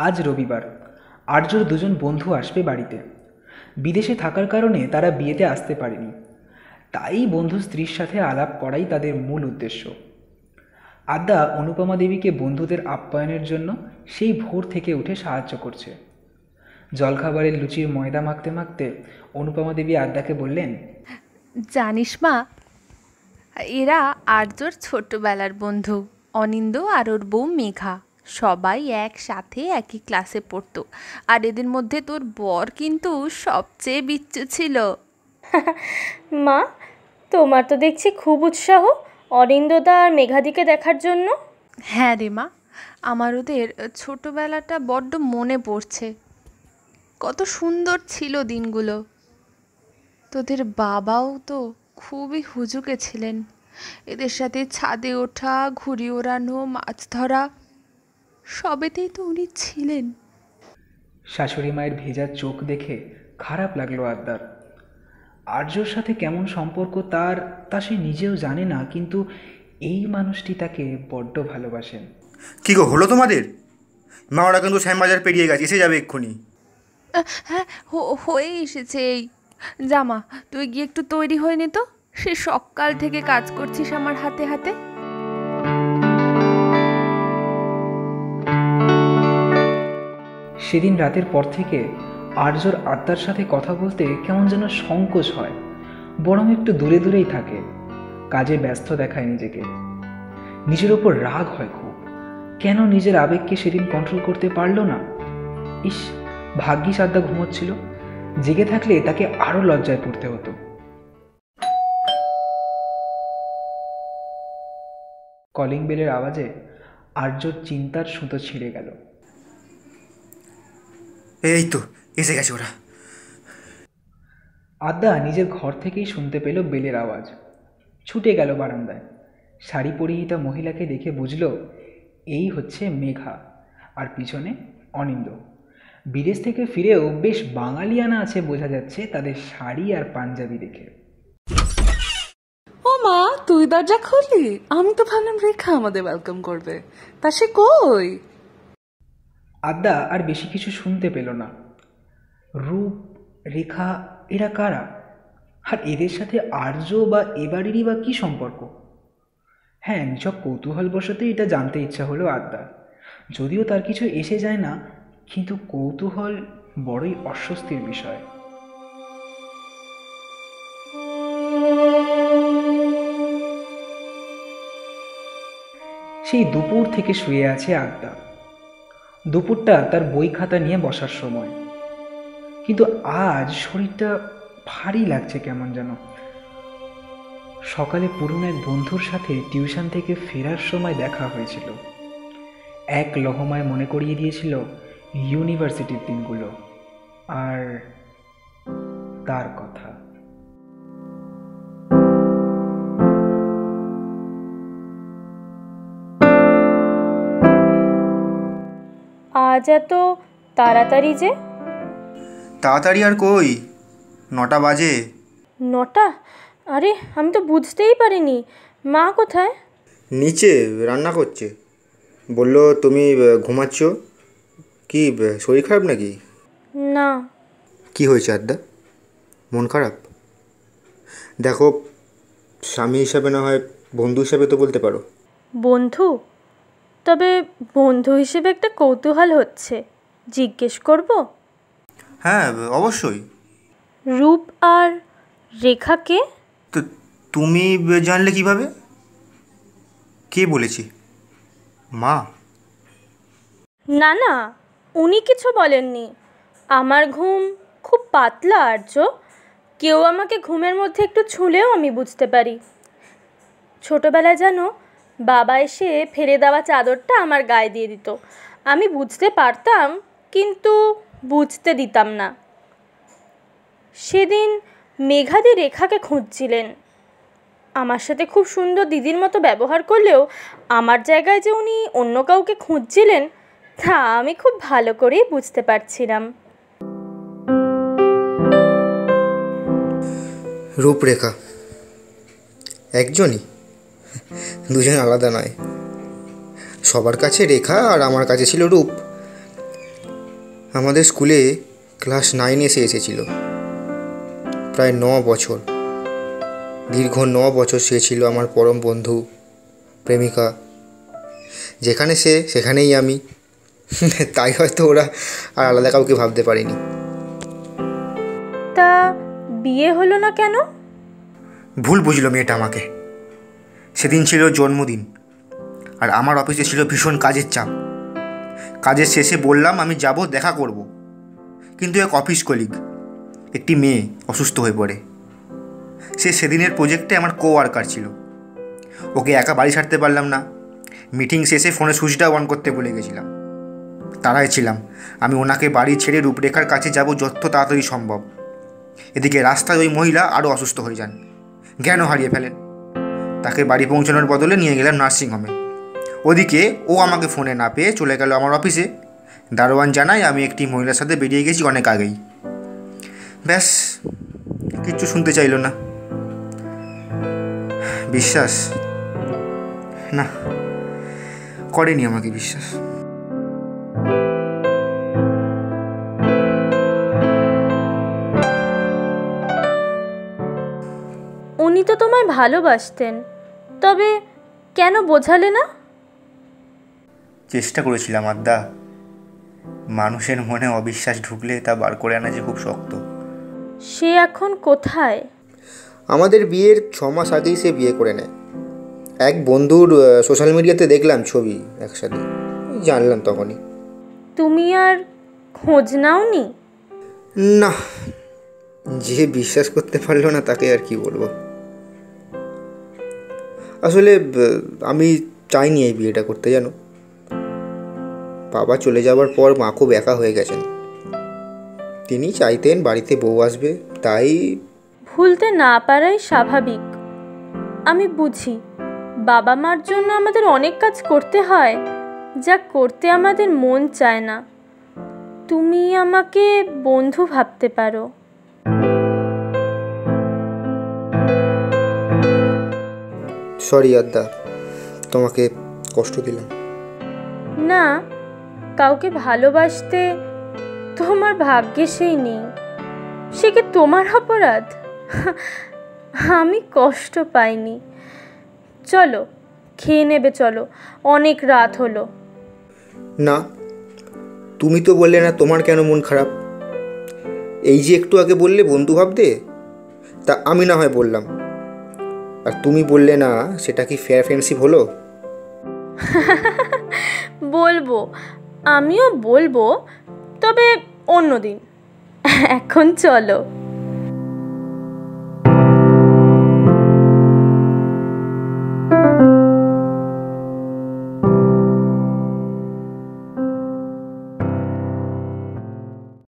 আজ রবিবার। আর্যর দুজন বন্ধু আসবে বাড়িতে। বিদেশে থাকার কারণে তারা বিয়েতে আসতে পারেনি, তাই বন্ধু স্ত্রীর সাথে আলাপ করাই তাদের মূল উদ্দেশ্য। আদ্যা অনুপমা দেবীকে বন্ধুদের আপ্যায়নের জন্য সেই ভোর থেকে উঠে সাহায্য করছে। জলখাবারের লুচির ময়দা মাখতে মাখতে অনুপমা দেবী আদ্যাকে বললেন, জানিস মা, এরা আর্যর ছোট্টবেলার বন্ধু। অনিন্দ আর ওর বউ মেঘা সবাই একসাথে একই ক্লাসে পড়তো। আর এদের মধ্যে তোর বর কিন্তু সবচেয়ে বিচ্ছু ছিল। মা, তোমার তো দেখছি খুব উৎসাহ অরিন্দদা আর মেঘাদিকে দেখার জন্য। হ্যাঁ রে মা, আমার ওদের ছোটবেলাটা বড্ড মনে পড়ছে। কত সুন্দর ছিল দিনগুলো। তোদের বাবাও তো খুবই হুজুকে ছিলেন। এদের সাথে ছাদে ওঠা, ঘুড়ি ওড়ানো, মাছ ধরা, সবেতেই তো উনি ছিলেন। শাশুড়ি মায়ের ভেজা চোখ দেখে খারাপ লাগলো আদ্যার। আর্যর সাথে কেমন সম্পর্ক তার তা সে নিজেও জানে না, কিন্তু এই মানুষটি তাকে বড্ড ভালোবাসেন। কী গো, হলো তোমাদের? মা ওরা কিন্তু শ্যামবাজার পেরিয়ে গেছে, এসে যাবে এক্ষুনি। হ্যাঁ, হয়ে এসেছে। এই জামা, তুই গিয়ে একটু তৈরি হয়ে নি তো। সে সকাল থেকে কাজ করছিস আমার হাতে হাতে। সেদিন রাতের পর থেকে আর্যর আত্মার সাথে কথা বলতে কেমন যেন সংকোচ হয়, বরং একটু দূরে দূরেই থাকে। কাজে ব্যস্ত দেখায় নিজেকে। নিজের ওপর রাগ হয় খুব। কেন নিজের আবেগকে সেদিন কন্ট্রোল করতে পারলো না। ইস, ভাগ্যিস আদ্যা ঘুমোচ্ছিল। জেগে থাকলে তাকে আরো লজ্জায় পড়তে হতো। কলিং বেলের আওয়াজে আর্যর চিন্তার সুতো ছিঁড়ে গেল। এই তো এসে গেছে ওরা। আদ্যা নিজের ঘর থেকেই শুনতে পেল বেলের আওয়াজ। ছুটে গেল বারান্দায়। শাড়ি পরিহিতা মহিলাকে দেখে বুঝল এই হচ্ছে মেঘা, আর পিছনে অনিন্দ। বিদেশ থেকে ফিরেও বেশ বাঙালিয়ানা আছে বোঝা যাচ্ছে তাদের শাড়ি আর পাঞ্জাবি দেখে। ও মা, তুই দরজা খুললি? আমি তো ভাবলাম রেখা আমাদের ওয়েলকাম করবে। তা সে কই? আদ্যা আর বেশি কিছু শুনতে পেল না। রূপ, রেখা, এরা কারা? আর এদের সাথে আর্য বা এবারেরই বা কী সম্পর্ক? হ্যাঁ, নিছক কৌতূহলবশতই এটা জানতে ইচ্ছা হলো আদ্যার। যদিও তার কিছু এসে যায় না, কিন্তু কৌতূহল বড়ই অস্বস্তির বিষয়। সেই দুপুর থেকে শুয়ে আছে আদ্যা। দুপুরটা তার বই খাতা নিয়ে বসার সময়। কিন্তু আজ শরীরটা ভারী লাগছে কেমন যেন। সকালে পুরনো এক বন্ধুর সাথে টিউশন থেকে ফেরার সময় দেখা হয়েছিল। এক লহমায় মনে করিয়ে দিয়েছিল ইউনিভার্সিটির দিনগুলো আর তার কথা। আজ এত তাড়াতাড়ি যে? তাড়াতাড়ি আর কই, 9টা বাজে। 9টা? আরে, আমি তো বুঝতেই পারিনি। মা কোথায়? নিচে রান্না করছে। বলল তুমি ঘুমাচ্ছ। কি শরীর খারাপ নাকি? না। কি হয়েছে আদ্যা? মন খারাপ? দেখো, স্বামী হিসাবে না হয় বন্ধু হিসাবে তো বলতে পারো। বন্ধু? তবে বন্ধু হিসেবে একটা কৌতূহল হচ্ছে, জিজ্ঞেস করব? হ্যাঁ, অবশ্যই। রূপ আর রেখাকে? তো তুমি জানলে কিভাবে? কে বলেছি? মা? না না, উনি কিছু বলেননি। আমার ঘুম খুব পাতলা আর্য। কেউ আমাকে ঘুমের মধ্যে একটু ছুঁলেও আমি বুঝতে পারি। ছোটবেলায় জানো, বাবা এসে ফেলে দেওয়া চাদরটা আমার গায়ে দিয়ে দিত। আমি বুঝতে পারতাম, কিন্তু বুঝতে দিতাম না। সেদিন মেঘাদি রেখাকে খুঁজছিলেন। আমার সাথে খুব সুন্দর দিদির মতো ব্যবহার করলেও আমার জায়গায় যে উনি অন্য কাউকে খুঁজছিলেন তা আমি খুব ভালো করেই বুঝতে পারছিলাম। রূপরেখা একজনই, দুজন আলাদা নয়। সবার কাছে রেখা আর আমার কাছে ছিল রূপ। আমাদের স্কুলে ক্লাস 9 এসে এসেছিল, প্রায় 9 বছর, দীর্ঘ 9 বছর সে ছিল আমার পরম বন্ধু, প্রেমিকা। যেখানে সে সেখানেই আমি। তাই হয়তো ওরা আর আলাদা কাউকে ভাবতে পারেনি। তা বিয়ে হলো না কেন? ভুল বুঝলো মেয়েটা আমাকে। সেদিন ছিল জন্মদিন, আর আমার অফিসে ছিল ভীষণ কাজের চাপ। কাজের শেষে বললাম আমি যাব, দেখা করব। কিন্তু এক অফিস কলিগ, একটি মেয়ে অসুস্থ হয়ে পড়ে। সে সেদিনের প্রজেক্টে আমার কোওয়ার্কার ছিল। ওকে একা বাড়ি ছাড়তে পারলাম না। মিটিং শেষে ফোনে সুইচটা অন করতে ভুলে গেছিলাম। তারাই ছিলাম, আমি ওনাকে বাড়ি ছেড়ে রূপরেখার কাছে যাব যত তাড়াতাড়ি সম্ভব। এদিকে রাস্তায় ওই মহিলা আরও অসুস্থ হয়ে যান, জ্ঞানও হারিয়ে ফেলেন। তাকে বাড়ি পৌঁছানোর বদলে নিয়ে গেলাম নার্সিংহোমে। ওদিকে ও আমাকে ফোনে না পেয়ে চলে গেল আমার অফিসে। দারোয়ান জানায় আমি একটি মহিলার সাথে বেরিয়ে গেছি অনেক আগেই। ব্যাস, কিচ্ছু শুনতে চাইল না। বিশ্বাস না, করেনি আমাকে বিশ্বাস। উনি তো তোমায় ভালোবাসতেন, তবে কেন বোঝালে না? চেষ্টা করেছিলাম আদ্যা। মানুষের মনে অবিশ্বাস ঢুকলে তা বার করে আনা যে খুব শক্ত। সে এখন কোথায়? আমাদের বিয়ের 6 মাস আগেই সে বিয়ে করে নেয়। এক বন্ধুর সোশ্যাল মিডিয়াতে দেখলাম ছবি একসাথে, জানলাম তখনই। তুমি আর খোঁজ নাওনি? না, যে বিশ্বাস করতে পারলো না তাকে আর কি বলবো। আসলে আমি চাইনি এই বিয়েটা করতে, জানো। বাবা চলে যাওয়ার পর মা খুব একা হয়ে গেছেন। তিনি চাইতেন বাড়িতে বউ আসবে, তাই। ভুলতে না পারাই স্বাভাবিক। আমি বুঝি, বাবা মার জন্য আমাদের অনেক কাজ করতে হয়, যা করতে আমাদের মন চায় না। তুমি আমাকে বন্ধু ভাবতে পারো। সরি আদ্যা, তোমাকে কষ্ট দিলাম। না, কাউকে ভালোবাসতে তোমার ভাগ্যে সেই নেই, সে কি তোমার অপরাধ? আমি কষ্ট পাইনি। চলো, খেয়ে নেবে, চলো, অনেক রাত হলো। না, তুমি তো বললে না তোমার কেন মন খারাপ। এই যে একটু আগে বললে বন্ধু ভাবতে, তা আমি না হয় বললাম, আর তুমি বললে না, সেটা কি ফেয়ার ফ্রেন্ডশিপ হলো? বলবো, আমিও বলবো, তবে অন্যদিন। এখন চলো।